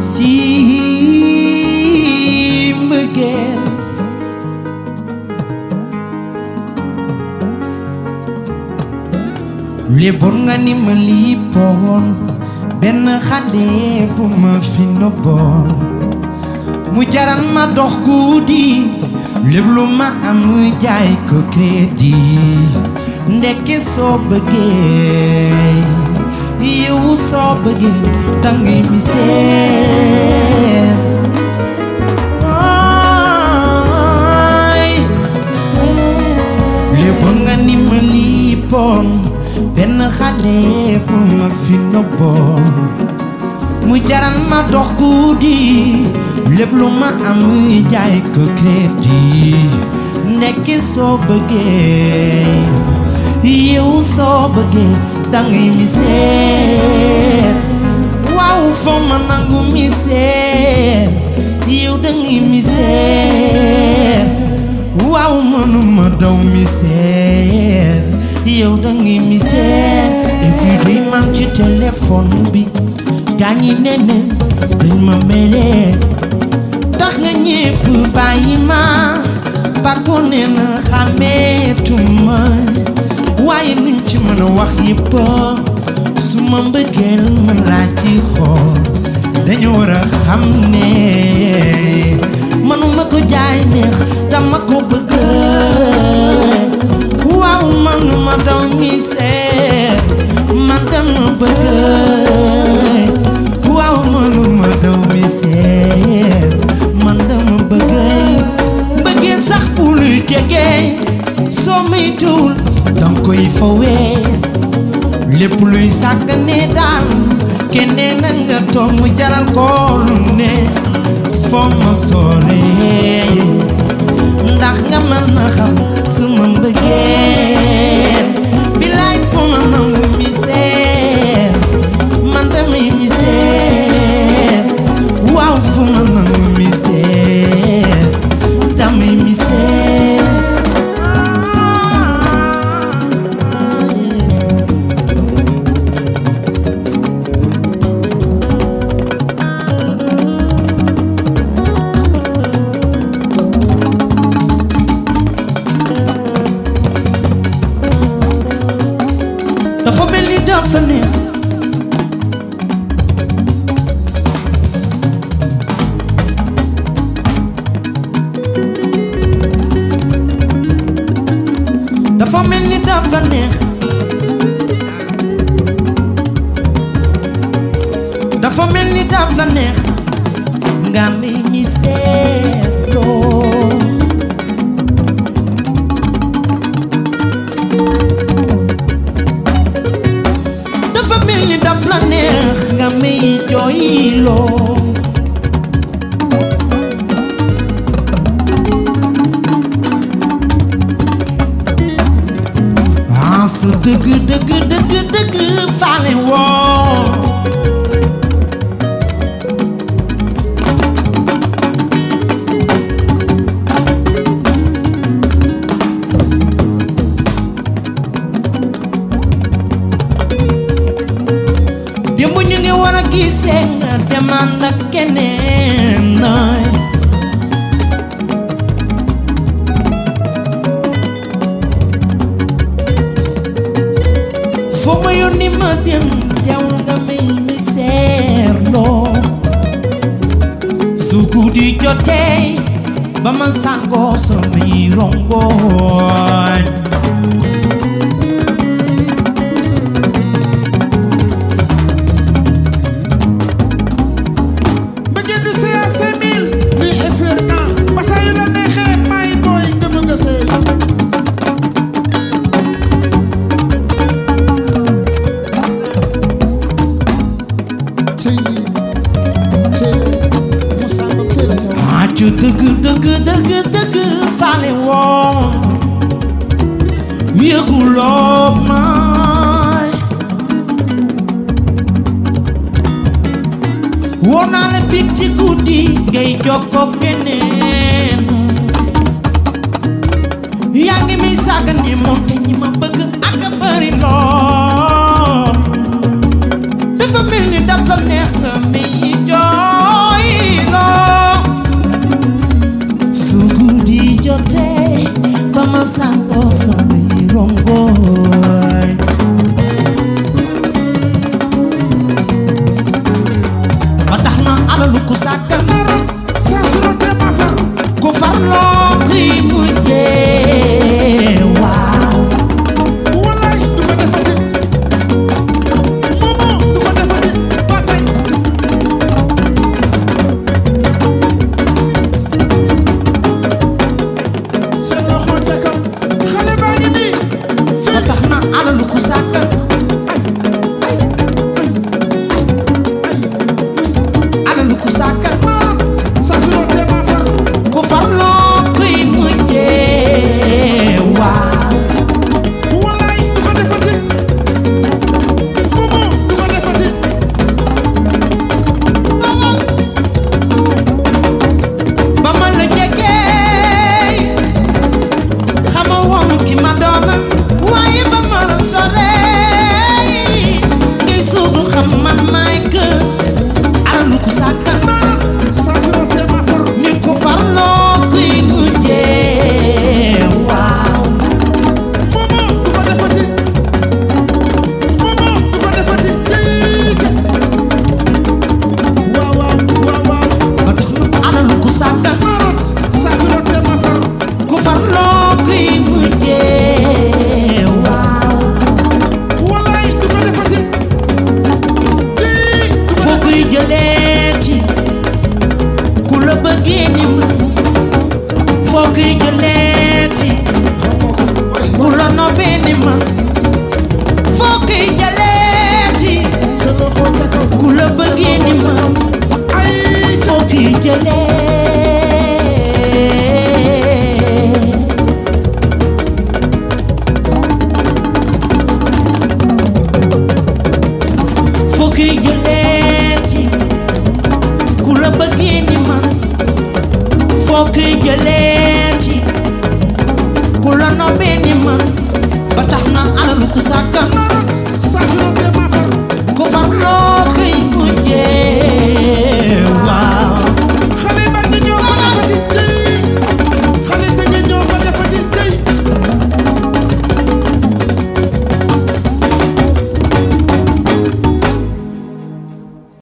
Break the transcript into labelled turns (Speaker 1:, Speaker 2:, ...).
Speaker 1: si mbëggeel léeboon nga ni ma lippoon benn xale bu ma fi nobboon mu jaral ma dox guddi lépp lu ma am jaay ko crédit ndekke soo bëggee yow soo bëggee dangay mi seet léeboon nga ni ma lippoon benn xale bu ma fi nobboon mu jaral ma dox guddi lépp lu ma am jaay ko crédit nekki soo bëggee yow soo bëggee dangay mi seet waaw foo ma nangu mi seet yow dangay mi seet waaw mënuma daw mi seet yow dangay mi seet every day man ci téléphone bi gaañi neneen dañ ma melee tax nga ñépp bàyyi ma bàkkoo nee na xàmmeetuma waaye nuñ ci mën a wax yépp su ma mbëggeel mën laa ci xool dañu war a xam ne mënuma ko jaay neex dama ko bëgg waaw manuma daw mi seet man dama bëgg waaw manuma daw mi seet man dama bëgg mbëggeel sax bu luy jege soo moytuwul danga koy fawee lépp luy sàggane daal keneen na nga toog mu jaral ko lu ne foo ma sooree ndax nga mën na xam sama mbëggeel bilaay foo ma nangu mi seet man tamit mi seet waaw foo ma nangu mi seet tamit mi seet dafa neex dafa mel ni dafa neex dafa mel ni dafa neex nga may mi seetloo ni daf la neex nga may jooyloo ah su dëgg dëgg dëgg dëgg faale woo gisee nga demaan ak keneen nooy foo ma yónni ma dem teew nga may mi seerloo su guddi jotee ba ma sangoo samay rongoñ ju dëgg dëgg dëgg dëgg faale woon yëguloo may woo naa la big ci guddi ngay jokkoo keneen yaa ngi mi sàgg ni moom te ñi ma bëgg